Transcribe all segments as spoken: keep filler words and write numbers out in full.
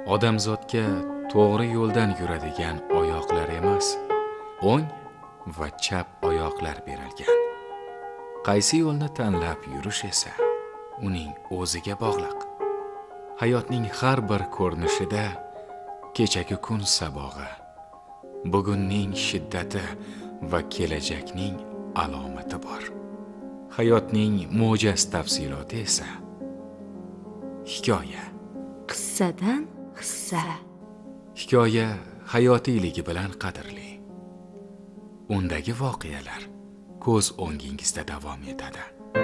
odamzodga to'g'ri yo'ldan yuradigan oyoqlar emas, o'ng va chap oyoqlar berilgan. Qaysi yo'lni tanlab yurish esa uning o'ziga bog'liq. Hayotning har bir ko'rinishida kechagi kun sabog'i, bugunning shiddati va kelajakning alomati bor. Hayotning mo'jaz tafsiloti esa hikoya. Qissadan hissa. Hikoya hayotiyligi bilan qadrli. Undagi voqealar ko'z o'ngingizda davom etadi.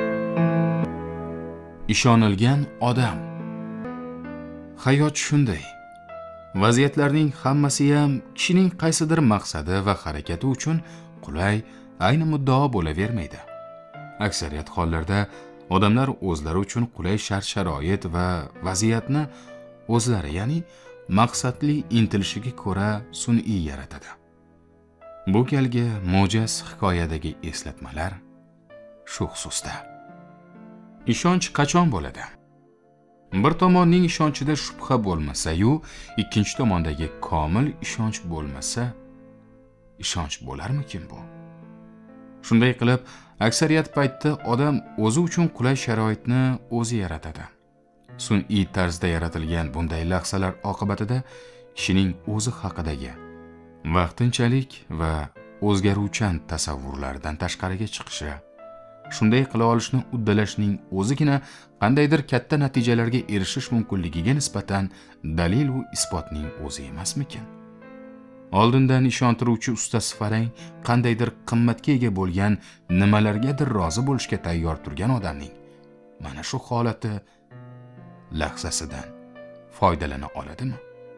Ishonilgan odam. Hayot shunday. Vaziyatlarning hammasi ham kishining qaysidir maqsadi va harakati uchun qulay, ayni muddao bo'lavermaydi. Aksariyat hollarda odamlar o'zlari uchun qulay shart-sharoit va vaziyatni o'zlari, ya'ni maqsadli intilishiga ko'ra sun'iy yaratadi. Bu galgi mo'jaz hikoyadagi eslatmalar shu xususda. Ishonch qachon bo'ladi? Bir tomonning ishonchida shubha bo'lmasa-yu, ikkinchi tomondagi komil ishonch bo'lmasa, ishonch bo'larmikin bu? Shunday qilib, aksariyat paytda odam o'zi uchun qulay sharoitni o'zi yaratadi. Sun'iy tarzda yaratilgan bunday lahzalar oqibatida kishining o'zi haqidagi vaqtinchalik va o'zgaruvchan tasavvurlardan tashqariga chiqishi, shunday qila olishni uddalashning o'zigina qandaydir katta natijalarga erishish mumkinligiga nisbatan dalil va isbotning o'zi emasmikin? Oldindan ishontiruvchi ustasi farang qandaydir qimmatga ega bo'lgan nimalargadir rozi bo'lishga tayyor turgan odamning mana shu holati lahzasidan foydalana oladimi?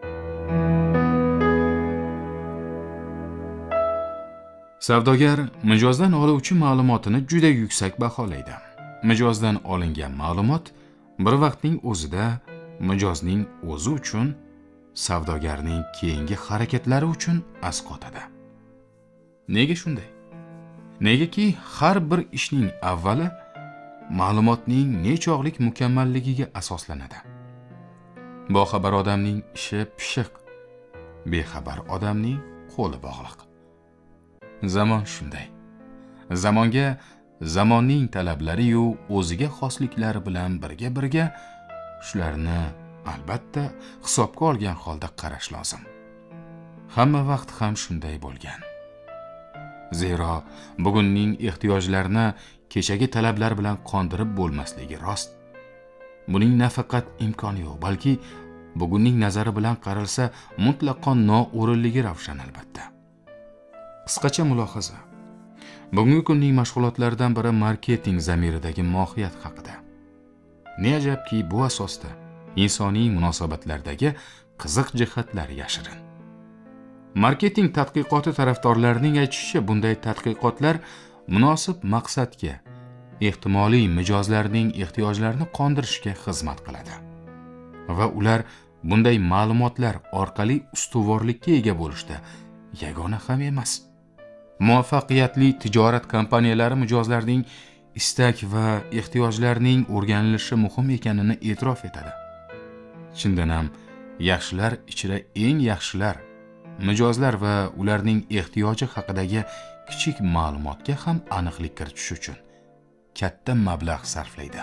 Savdogar mijozdan oluvchi ma'lumotini juda yuksak baholaydi. Mijozdan olingan ma'lumot bir vaqtning o'zida mijozning o'zi uchun, savdogarning keyingi harakatlari uchun asqotadi. Nega shunday? Negaki har bir ishning avvali ma'lumotning nechog'lik mukammalligiga asoslanadi. Boxabar odamning ishi pishiq, bexabar odamning qo'li bog'liq. Zamon shunday. Zamonga zamonning talablari yu o'ziga xosliklari bilan birga-birga shularni albatta hisobga olgan holda qarash lozim. Hamma vaqt ham shunday bo'lgan. Zero bugunning ehtiyojlarini kechagi talablar bilan qondirib bo'lmasligi rost. Buning nafaqat imkoni yo'q, balki bugunning nazari bilan qaralsa mutlaqo noo'rinligi ravshan albatta. Qisqacha mulohaza. Bugungi kunning mashg'ulotlaridan biri marketing zamiridagi mohiyat haqida. Ne ajabki, bu asosda insoniy munosabatlardagi qiziq jihatlar yashirin. Marketing tadqiqoti tarafdorlarining aytishicha, bunday tadqiqotlar munosib maqsadga, ehtimoliy mijozlarning ehtiyojlarini qondirishga xizmat qiladi. Va ular bunday ma'lumotlar orqali ustuvorlikka ega bo'lishda yagona ham emas. Muvaffaqiyatli tijorat kompaniyalari mijozlarning istak va ehtiyojlarining o'rganilishi muhim ekanini e'tirof etadi. Chindan ham yaxshilar ichida eng yaxshilar mijozlar va ularning ehtiyoji haqidagi kichik ma'lumotga ham aniqlik kiritish uchun katta mablag' sarflaydi.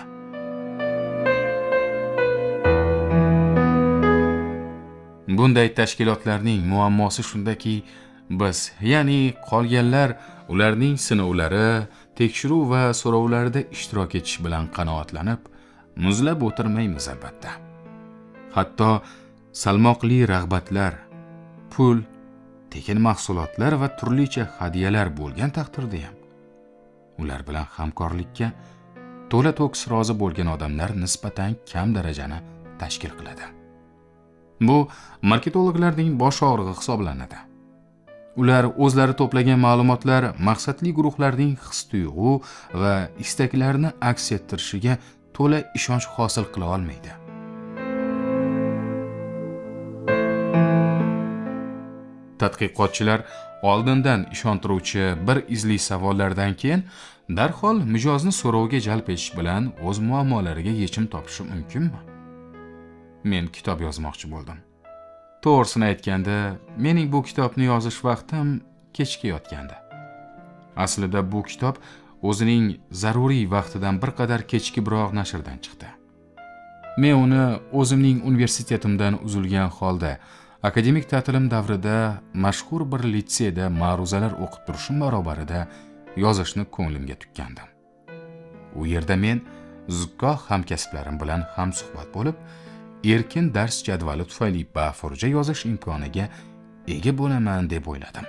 Bunday tashkilotlarning muammosi shundaki, biz, ya'ni qolganlar, ularning sinovlari, tekshiruv va so'rovlarida ishtirok etish bilan qanoatlanib, muzlab o'tirmaymiz albatta. Hatto salmoqli rag'batlar, pul, tekin mahsulotlar va turlicha hadyalar bo'lgan taqdirda ham ular bilan hamkorlikka to'la to'kis rozi bo'lgan odamlar nisbatan kam darajani tashkil qiladi. Bu marketologlarning bosh og'rig'i hisoblanadi. Ular o'zlari to'plagan ma'lumotlar maqsadli guruhlarning his-tuyg'u va istaklarini aks ettirishiga to'la ishonch hosil qila olmaydi. Tadqiqotchilar oldindan ishontiruvchi bir izli savollardan keyin darhol mijozni so'rovga jalb etish bilan o'z muammolariga yechim topishi mumkinmi? Men kitob yozmoqchi bo'ldim. To'g'risini aytganda, mening bu kitobni yozish vaqtim kechga yotgandi. Aslida bu kitob o'zining zaruriy vaqtidan bir qadar kechkiroq nashrdan chiqdi. Men uni o'zimning universitetimdan uzilgan holda akademik ta'tilim davrida mashhur bir litseyda ma'ruzalar o'qib turishim barobarida yozishni ko'nglimga tukkandim. U yerda men zukko hamkasblarim bilan ham suhbat bo'lib, erkin dars jadvali tufayli bafurja yozish imkoniga ega bo'laman deb o'yladim.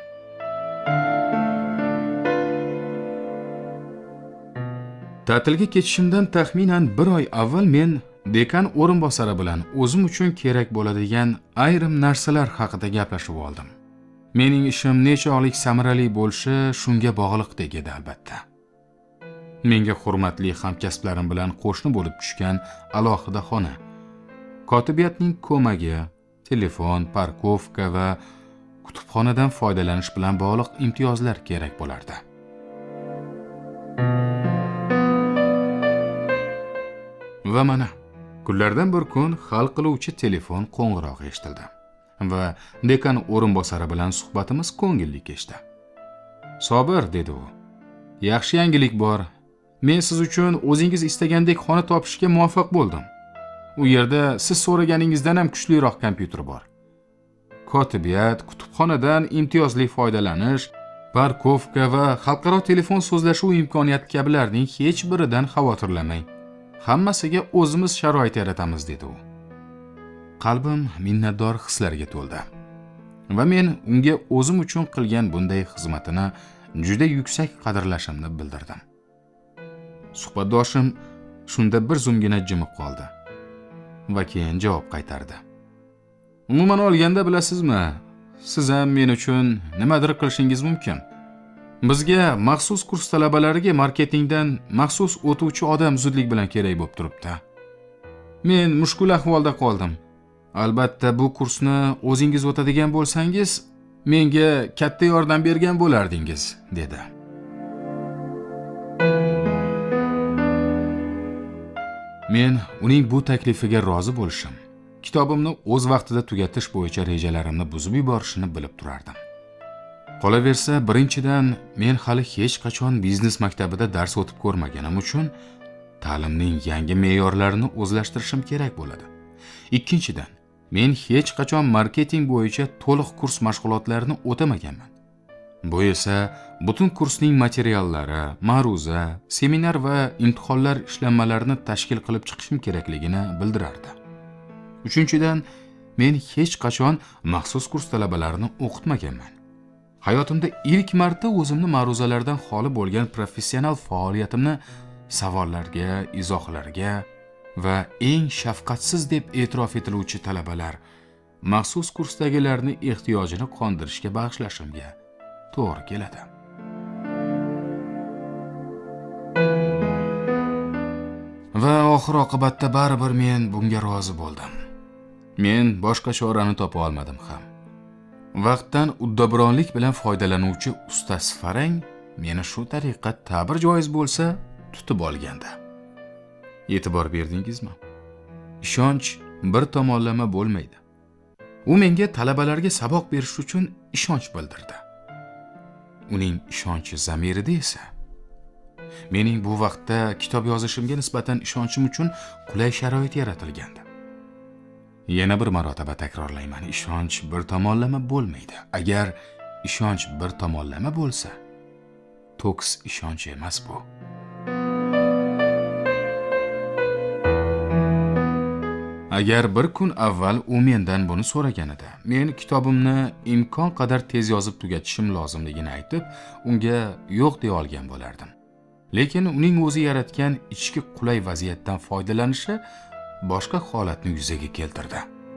Ta'tilga ketishimdan taxminan bir oy avval men dekan o'rinbosari bilan o'zim uchun kerak bo'ladigan ayrim narsalar haqida gaplashib oldim. Mening ishim necha oylik samarali bo'lishi shunga bog'liqdek edi albatta. Menga hurmatli hamkasblarim bilan qo'shni bo'lib tushgan alohida xona, kotibiyatning ko'magi, telefon, parkovka va kutubxonadan foydalanish bilan bog'liq imtiyozlar kerak bo'lardi. Va mana, kunlardan bir kun hal qiluvchi telefon qo'ng'irog'i eshitildi va dekan o'rinbosari bilan suhbatimiz ko'ngilli kechdi. "Sobir", dedi u. "Yaxshi yangilik bor. Men siz uchun o'zingiz istagandek xona topishga muvaffaq bo'ldim. U yerda siz so'raganingizdan ham kuchliroq kompyuter bor. Kotibiyat, kutubxonadan imtiyozli foydalanish, parkovka va xalqaro telefon so'zlashuv imkoniyati kabilarning hech biridan xavotirlanmang. Hammasiga o'zimiz sharoit yaratamiz", dedi u. Qalbim minnatdor hislarga to'ldi va men unga o'zim uchun qilgan bunday xizmatini juda yuksak qadrlashimni bildirdim. Suhbatdoshim shunda bir zumgina jimib qoldi va keyin javob qaytardi. "Umuman olganda, bilasizmi, siz ham men uchun nimadir qilishingiz mumkin. Bizga maxsus kurs talabalariga marketingdan maxsus o'tuvchi odam zudlik bilan kerak bo'lib turibdi. Men mushkul ahvolda qoldim. Albatta bu kursni o'zingiz o'tadigan bo'lsangiz, menga katta yordam bergan bo'lardingiz", dedi. Men uning bu taklifiga rozi bo'lishim, kitobimni o'z vaqtida tugatish bo'yicha rejalarimni buzib yuborishini bilib turardim. Qolaversa, birinchidan, men hali hech qachon biznes maktabida dars o'tib ko'rmaganim uchun ta'limning yangi me'yorlarini o'zlashtirishim kerak bo'ladi. Ikkinchidan, men hech qachon marketing bo'yicha to'liq kurs mashg'ulotlarini o'tamaganman. Bu esa butun kursning materiallari, ma'ruza, seminar va imtihonlar ishlanmalarini tashkil qilib chiqishim kerakligini bildirardi. Uchinchidan, men hech qachon maxsus kurs talabalarini o'qitmaganman. Hayotimda ilk marta o'zimni ma'ruzalardan xoli bo'lgan professional faoliyatimni savollarga, izohlarga va eng shafqatsiz deb e'tirof etiluvchi talabalar, maxsus kursdagilarning ehtiyojini qondirishga bag'ishlashimga to'g'ri keladi. Va oxir oqibatda baribir men bunga rozi bo'ldim. Men boshqa chorani topa olmadim ham. Vaqtdan uddaburonlik bilan foydalanuvchi ustasi Farang meni shu tariqa ta'bir joiz bo'lsa tutib olgandi. E'tibor berdingizmi? Ishonch bir tomonlama bo'lmaydi. U menga talabalarga saboq berish uchun ishonch bildirdi. Uning ishonchi zamirida esa mening bu vaqtda kitob yozishimga nisbatan ishonchim uchun qulay sharoit yaratilgandi. Yana bir marotaba takrorlayman, ishonch bir tomonlama bo'lmaydi. Agar ishonch bir tomonlama bo'lsa, to'kis ishonch emas bu. Agar bir kun avval u mendan buni so'raganida, men kitobimni imkon qadar tez yozib tugatishim lozimligini aytib, unga yo'q deya olgan bo'lardim. Lekin uning o'zi yaratgan ichki qulay vaziyatdan foydalanishi boshqa holatni yuzaga keltirdi.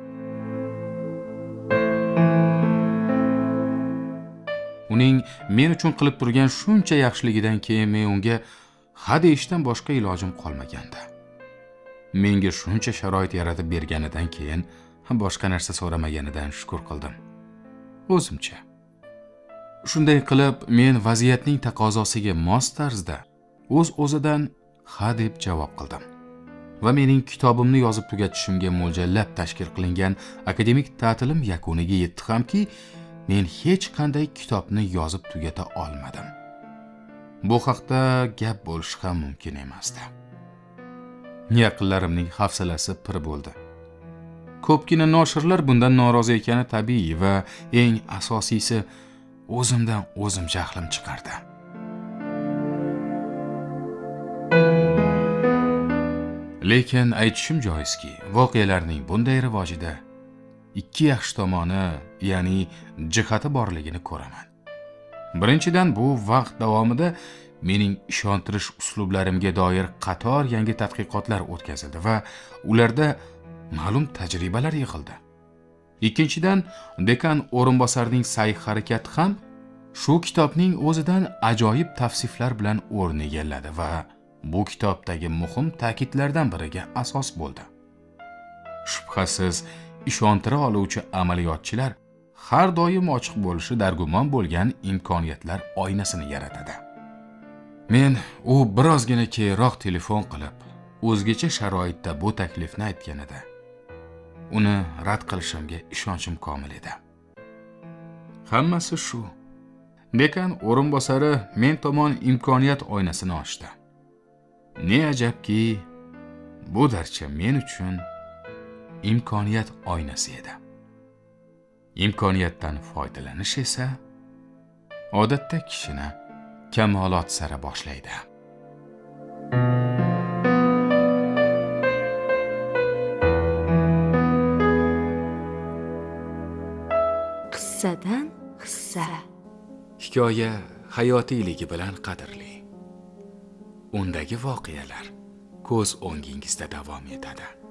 Uning men uchun qilib turgan shuncha yaxshiligidan keyin men unga ha deyishdan boshqa ilojim qolmagandi. Menga shuncha sharoit yaratib berganidan keyin boshqa narsa so'ramaganidan shukr qildim. O'zimcha. Shunday qilib, men vaziyatning taqozosiga mos tarzda o'z-o'zidan ha deb javob qildim. va mening kitobimni yozib tugatishimga mo'ljallab tashkil qilingan akademik ta'tilim yakuniga yetdi hamki, men hech qanday kitobni yozib tugata olmadim. Bu haqda gap bo'lishi ham mumkin emasdi. Yaqinlarimning hafsalasi pir bo'ldi. Ko'pgina noshirlar bundan norozi ekani tabiiy va eng asosiysi o'zimdan o'zim jahlim chiqardi. Lekin aytishim joizki, voqealarning bunday rivojida ikki yaxshi tomoni, ya'ni jihati borligini ko'raman. Birinchidan, bu vaqt davomida mening ishontirish uslublarimga doir qator yangi tadqiqotlar o'tkazildi va ularda ma'lum tajribalar yig'ildi. Ikkinchidan, dekan o'rinbosarning sa'y-harakati ham shu kitobning o'zidan ajoyib tavsiflar bilan o'rin egalladi va bu kitobdagi muhim ta'kidlardan biriga asos bo'ldi. Shubhasiz, ishontira oluvchi amaliyotchilar har doim ochiq bo'lishi dargumon bo'lgan imkoniyatlar oynasini yaratadi. Men u birozgina keyinroq telefon qilib, o'zgacha sharoitda bu taklifni aytgan edi. Uni rad qilishimga ishonchim komil edi. Hammasi shu. Dekan o'rinbosari men tomon imkoniyat oynasini ochdi. Ne ajabki, bu darcha men uchun imkoniyat oynasi edi. Imkoniyatdan foydalanish esa odatda kishini kamolot sari boshlaydi. Qissadan hissa. Hikoya hayotiyligi bilan qadrli. Undagi voqealar ko'z o'ngingizda davom etadi.